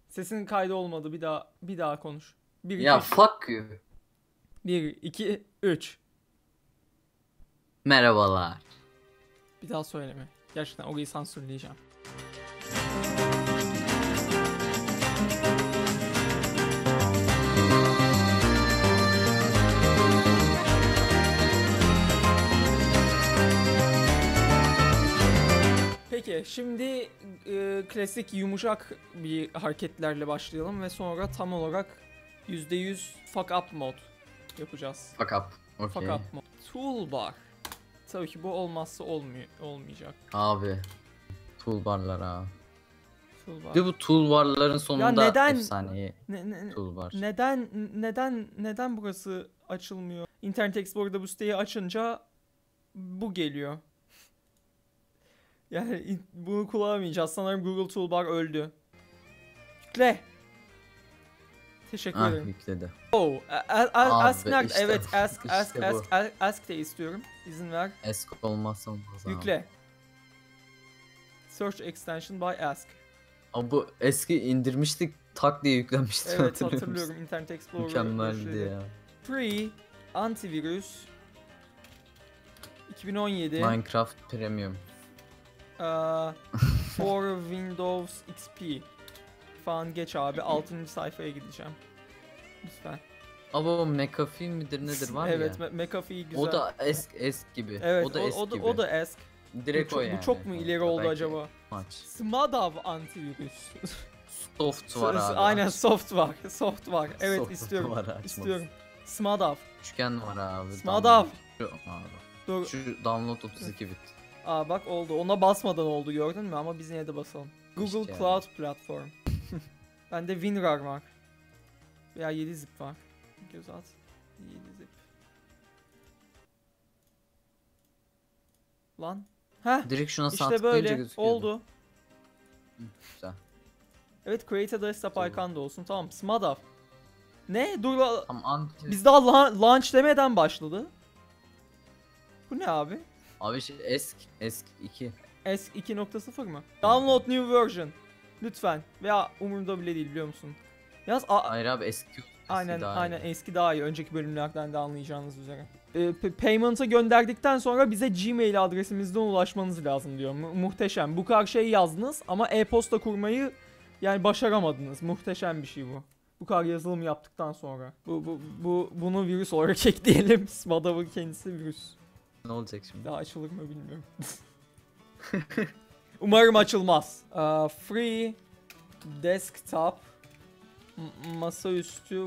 Sesin kaydı olmadı. Bir daha konuş. 1 2 Ya fuck you. 1 2 3. Merhabalar. Bir daha söyleme. Gerçekten orayı sansürleyeceğim. Peki şimdi klasik yumuşak bir hareketlerle başlayalım ve sonra tam olarak %100 fuck up mod yapacağız. Fuck up. Fuck Okay. up mod. Toolbar. Tabii ki bu olmazsa olmayacak. Abi. Toolbarlar ha. Toolbar. Bir bu toolbarların sonunda neden- efsaneyi Ne- toolbar. neden burası açılmıyor? Internet Explorer'da bu siteyi açınca bu geliyor. Yani bunu kullanamayacağız. Sanırım Google Toolbar öldü. Yükle. Teşekkür ederim. Yükledi. Oh, ask Abi, nerede? işte Evet, bu, ask işte bu. ask de istiyorum. İzin ver. Esk olmazsa olmaz abi. Yükle. Search extension by ask. Abi bu eski indirmiştik tak diye yüklenmişti. Evet, hatırlıyor musun? hatırlıyorum. Internet Explorer. Mükemmeldi ya. Free antivirüs 2017 Minecraft Premium. for Windows XP falan geç abi. 6. sayfaya gideceğim. Lütfen. Ama o McAfee midir nedir var Evet, ya. McAfee güzel. O da esk gibi. Evet, o da esk gibi. o da esk. Direkt bu, o yani. bu çok mu ileri oldu Belki acaba? Maç. Smadav antivirüs. Soft var abi. Aynen soft var. Soft var. Evet Soft istiyorum. var, açmaz. İstiyorum. Smadav. Üçgen var abi. Smadav. Şu, abi. Dur. Şu download 32 bit. Aa bak oldu. Ona basmadan oldu gördün mü? Ama biz yine de basalım. Google İşte Cloud Platform. Bende WinRAR var. Veya 7 zip var. Göz at. 7 zip. Lan. Heh. Direkt şuna sağ İşte tıklayınca böyle gözüküyordu. oldu. Güzel. Evet, create a desktop Tamam. icon da olsun. Tamam. Smadav. Ne? Dur. Tam anti... Biz daha launch demeden başladı. Bu ne abi? Abi şey esk 2. S 2.0 mı? Download new version. Lütfen. Veya umurumda bile değil biliyor musun? Yalnız Hayır abi eski aynen daha iyi. eski daha iyi. Önceki bölümlerden de anlayacağınız üzere. Payment'ı gönderdikten sonra bize Gmail adresimizden ulaşmanız lazım diyor. Muhteşem. Bu kadar şey yazdınız ama e-posta kurmayı yani başaramadınız. Muhteşem bir şey bu. Bu kadar yazılım yaptıktan sonra. Bunu virüs olarak ekleyelim. Smadav'ın kendisi virüs. Ne olacak şimdi? Daha açılır mı bilmiyorum. Umarım açılmaz. Free desktop masaüstü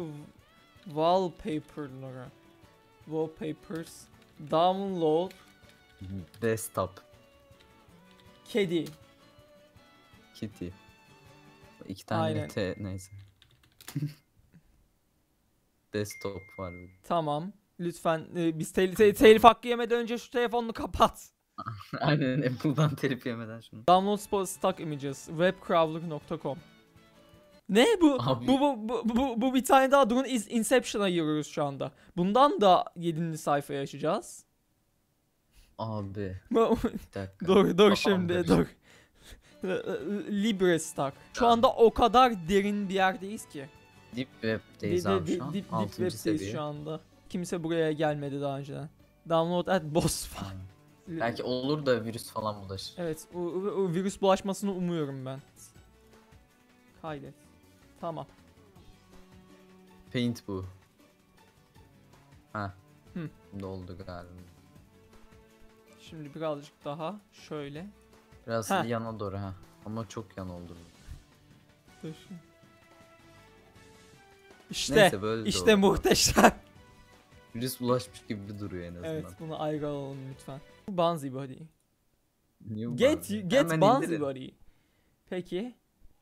wallpapers download Desktop kedi. Kitty. 2 tane Aynen. neyse. Desktop var bir. Tamam. Lütfen biz telif hakkı yemeden önce şu telefonunu kapat. Aynen Apple'dan telif yemeden şunu. Download stock images webcrawler.com. Ne bu? Abi. Bu bir tane daha. Durun, Inception'a giriyoruz şu anda. Bundan da 7. sayfayı açacağız. Abi bir dakika. dur Kafam şimdi karıştı. dur. LibreStack. Şu anda o kadar derin bir yerdeyiz ki. Deep Web'deyiz abi şu an. Deep 6. Web'deyiz seviye. şu anda. Kimse buraya gelmedi daha önceden. Download at boss falan. Aynen. Belki olur da virüs falan bulaşır. Evet, o virüs bulaşmasını umuyorum ben. Kaydet. Tamam. Paint bu. Ha. Hı. Şimdi oldu galiba. Şimdi birazcık daha şöyle. Biraz Ha. yana doğru ha. Ama çok yan oldu. Dur. İşte, Neyse, böyle de işte olur. muhteşem. Virüs bulaşmış gibi duruyor en azından. Evet, bunu ayrı alalım lütfen. Banzi Body. Niye bu Get abi? get Hemen Banzi indirin. Body. Peki.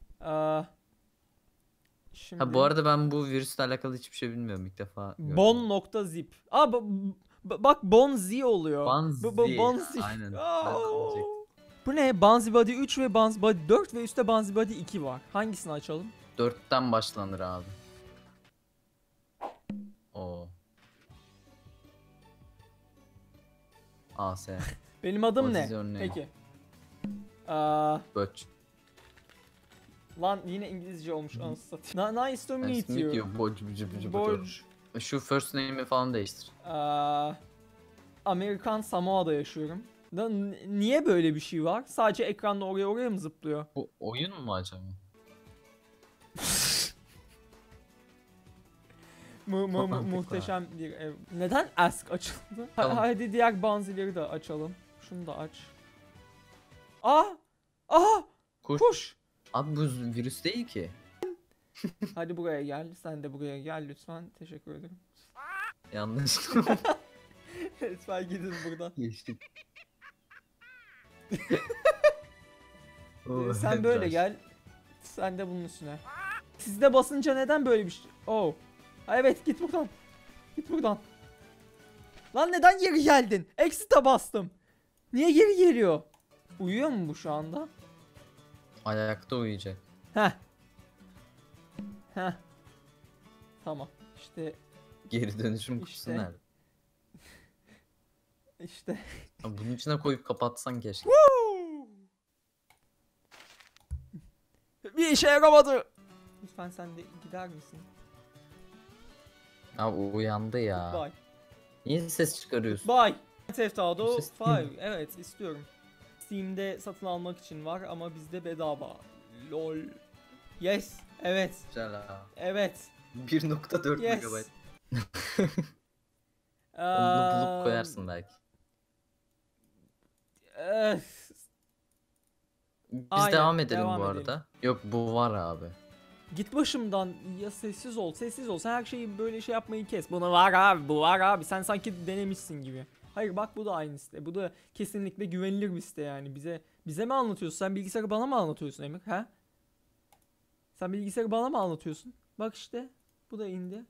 Şimdi Ha bu arada ben bu virüsle alakalı hiçbir şey bilmiyorum, ilk defa gördüm. bon.zip. Aa bak bonzi oluyor. Banzi. Bonzi. Aynen. Oo. Ben Bu ne? Banzi Body 3 ve Banzi Body 4 ve üstte Banzi Body 2 var. Hangisini açalım? 4'ten başlanır abi. Oo. AS. Benim adım What ne? is your name? Peki. Böç. Lan yine İngilizce olmuş anasını satayım. Nice to meet Nice you. Borç. Şu first name'i falan değiştir. Amerikan Samoa'da yaşıyorum. Niye böyle bir şey var? Sadece ekranda oraya mı zıplıyor? Bu oyun mu acaba? Muhteşem bir ev. Neden Ask açıldı? Tamam. Hadi diğer banzileri de açalım. Şunu da aç. Aha! Kuş! Abi bu virüs değil ki. Hadi buraya gel. Sen de buraya gel lütfen. Teşekkür ederim. Yanlış. Lütfen gidin buradan. Geçtim. Sen böyle gel. Sen de bunun üstüne. Sizde basınca neden böyle bir şey? Oh. Ha, evet git buradan. Git buradan. Lan neden geri geldin? Exit'e bastım. Niye geri geliyor? Uyuyor mu bu şu anda? Ayakta uyuyacak. Heh. Heh. Tamam. İşte. Geri dönüşüm kutusu İşte. nerede? İşte. Abi bunun içine koyup kapatsan keşke. Bir işe yaramadı. Lütfen sen de gider misin? Abi uyandı ya. Bye. Niye ses çıkarıyorsun? Bye. Theft Auto Ses- 5. Evet istiyorum. Steam'de satın almak için var ama bizde bedava. Lol. Yes. Evet. Güzel ha. Evet. 1.4 Yes. MB. Onu bulup Eee, koyarsın belki. Biz Aynen, devam edelim devam bu edelim. arada. Yok bu var abi. Git başımdan ya sessiz ol sessiz ol sen her şeyi böyle şey yapmayı kes. Bunu var abi bu var abi sen sanki denemişsin gibi. Hayır bak bu da aynı site bu da kesinlikle güvenilir bir site yani bize mi anlatıyorsun sen bilgisayarı bana mı anlatıyorsun Emir ha? Sen bilgisayarı bana mı anlatıyorsun? Bak işte bu da indi.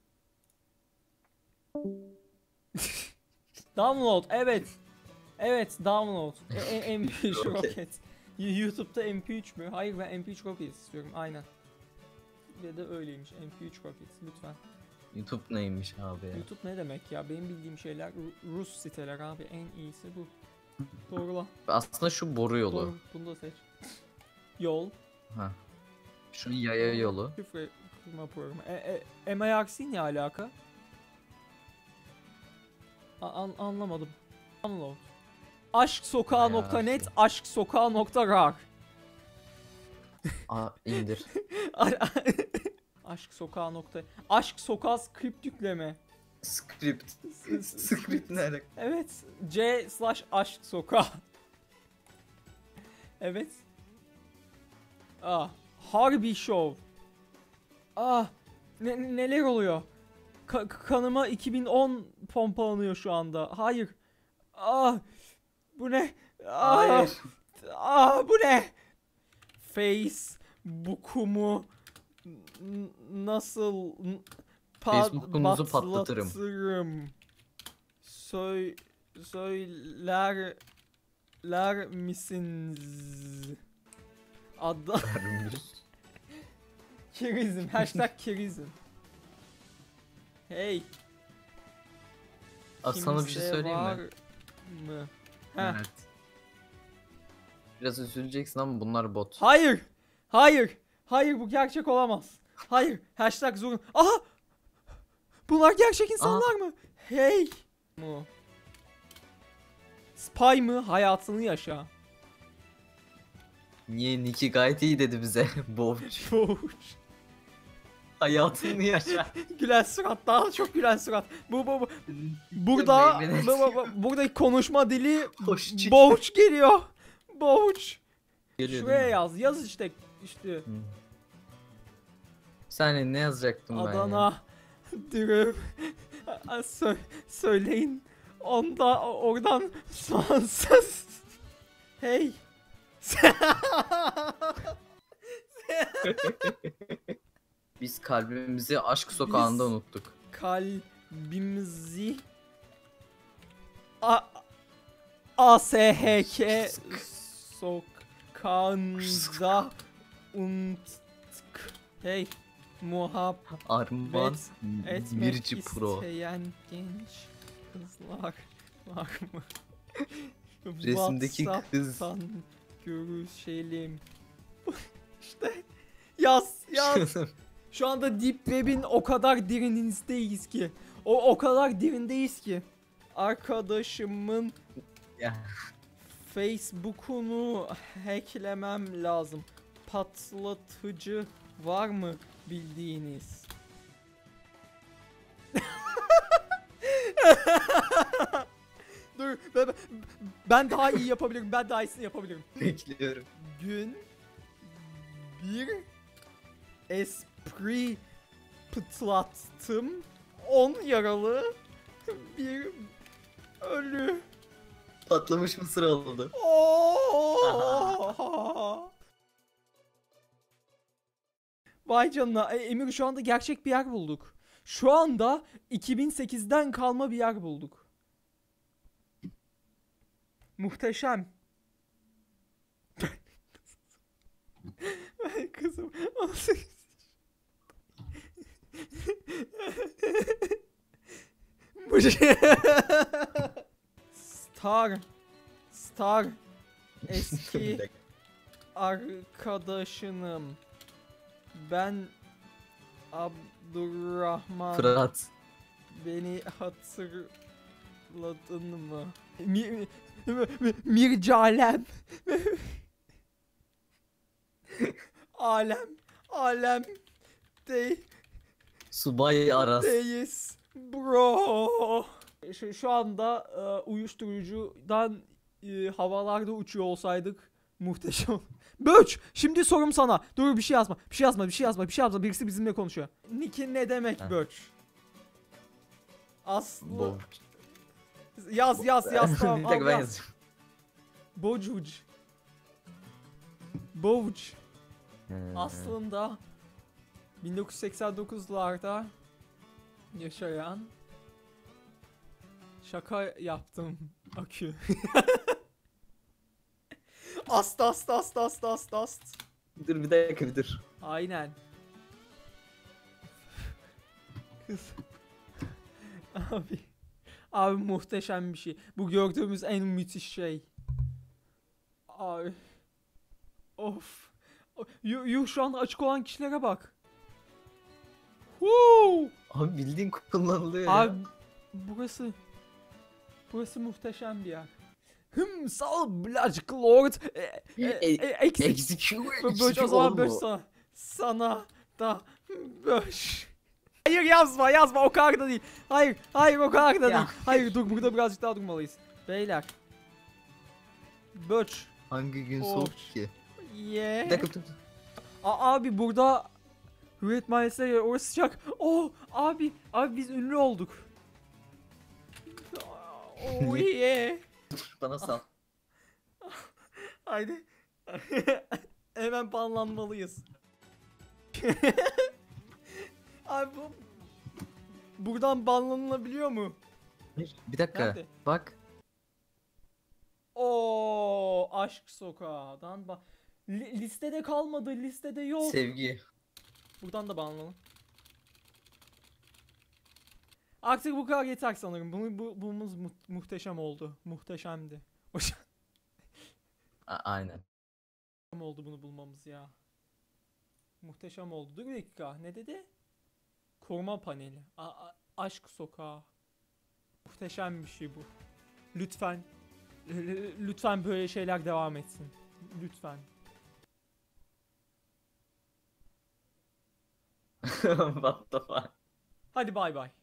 Download evet. Evet download. MP3 Rocket. Rocket. YouTube'da MP3 mü? Hayır ben MP3 Rocket istiyorum aynen. Ve de öyleymiş MP3 Rocket lütfen. YouTube neymiş abi ya? YouTube ne demek ya? Benim bildiğim şeyler Rus siteler abi en iyisi bu. Doğrula. Aslında şu boru yolu. Doğru. Bunu da seç. Yol. Ha. Şu yaya yolu. Şifre kurma programı. MIRC ne alaka? Anlamadım. Download. Aşksokağı.net, aşksokağı.rar. Aa indir. Aşk sokağı nokta. Aşk sokağı script yükleme. Script. Script ne alaka? Evet. C/aşk sokağı. Evet. Harbi Show. Neler oluyor? Kanıma 2010 pompalanıyor şu anda. Hayır. Bu ne? Hayır. Bu ne? Facebook'umu nasıl Facebook'unuzu patlatırım. Söyler misiniz? Kerizm. #kerizm. Hey. Sana bir şey kimse söyleyeyim var mi? mı? Heh. Evet. Biraz üzüleceksin ama bunlar bot. Hayır. Hayır bu gerçek olamaz. Hayır. #zorun. Aha. Bunlar gerçek insanlar mı? Hey. Mu. Spy mı? Hayatını yaşa. Niye Nicky gayet iyi dedi bize. Boğuş. Boğuş. Hayatını yaşa. Gülen surat. Daha çok gülen surat. Burada buradaki konuşma dili Hoşçuk. boğuş geliyor. Boğuş. Geliyor Şuraya değil mi? yaz işte. Sen ne yazacaktım ben ya? Adana dürüm söyleyin oradan soğansız. Hey. Biz kalbimizi aşk sokağında Biz- unuttuk. Kalbimizi ASHK sokağında unuttuk. Hey. Arman Etmek Mirci Pro. isteyen genç kızlar var mı? Resimdeki kız. WhatsApp'tan görüşelim. İşte Yaz. Şu anda Deep Web'in o kadar derinizdeyiz ki. O kadar derindeyiz ki. Arkadaşımın Ya. Facebook'unu hacklemem lazım. Patlatıcı var mı bildiğiniz? Dur, ben daha iyi yapabilirim. Ben daha iyisini yapabilirim. Bekliyorum. Gün bir espri pıtlattım. 10 yaralı, bir ölü. Patlamış mısır oldu. Oo! Vay canına. Emir, şu anda gerçek bir yer bulduk. Şu anda 2008'den kalma bir yer bulduk. Muhteşem. Kızım. Bu şey- Star Bir eski dakika. arkadaşınım. Ben Abdurrahman. Fırat. Beni hatırladın mı? Mircalem. Alem Subay Aras. deyiz bro. Şu anda uyuşturucudan havalarda uçuyor olsaydık muhteşem olur. Böç! Şimdi sorum sana. Dur, bir şey yazma. Bir şey yazma. Birisi bizimle konuşuyor. Nick'in ne demek Ha. Böç? Aslı. Bo. Yaz tamam. Bir dakika ben yaz. yazacağım. Bovuc. Aslında 1989'larda yaşayan, şaka yaptım akü. Ast. Dur bir dakika bir dur. Aynen. Kız. Abi muhteşem bir şey. Bu gördüğümüz en müthiş şey. Abi. Of. Yuh, şu an açık olan kişilere bak. Woo! Abi bildiğin kullanılıyor ya. Abi burası muhteşem bir yer. Sağ ol Black Lord. Eksik. Böş, o zaman böş sana. Sana da böş. Hayır, yazma, o kadar da değil. Hayır, o kadar da Ya. değil. Hayır, dur, burada birazcık daha durmalıyız. Beyler. Böç. Hangi gün Of. soğuk ki? Yeah. Bir dakika dur. Abi burada Hürriyet Mahallesi'ne göre orası sıcak. Oh abi biz ünlü olduk. Oh yeah. Bana sal. Haydi. Hemen banlanmalıyız. Abi buradan banlanılabiliyor mu? Bir dakika. Nerede? Bak. Oo, Aşk Sokağı'dan listede kalmadı, listede yok. Sevgi. Buradan da banlanalım. Artık bu kadar yeter sanırım. Bunumuz muhteşem oldu. Muhteşemdi. Aynen. Muhteşem oldu bunu bulmamız ya. Muhteşem oldu. Dur bir dakika. Ne dedi? Koruma paneli. Aşk Sokağı. Muhteşem bir şey bu. Lütfen. Lütfen böyle şeyler devam etsin. Lütfen. What the fuck? Hadi bay bay.